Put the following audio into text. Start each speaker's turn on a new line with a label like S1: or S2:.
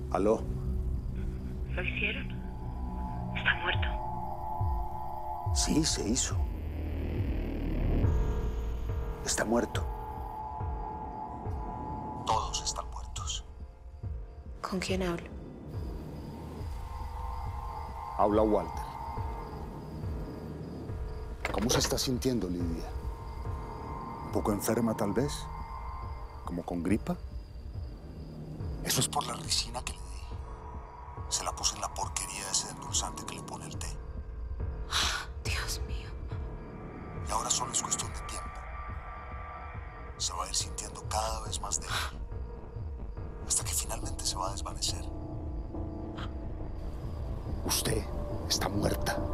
S1: ¿Aló?
S2: ¿Lo hicieron? Está muerto.
S1: Sí, se hizo. Está muerto. Todos están muertos.
S2: ¿Con quién hablo?
S1: Habla Walter. ¿Cómo se está sintiendo, Lydia? ¿Un poco enferma, tal vez? ¿Como con gripa? Eso es por la ricina que le di. Se la puse en la porquería de ese endulzante que le pone el té.
S2: Dios mío.
S1: Y ahora solo es cuestión de tiempo. Se va a ir sintiendo cada vez más débil. Hasta que finalmente se va a desvanecer. Usted está muerta.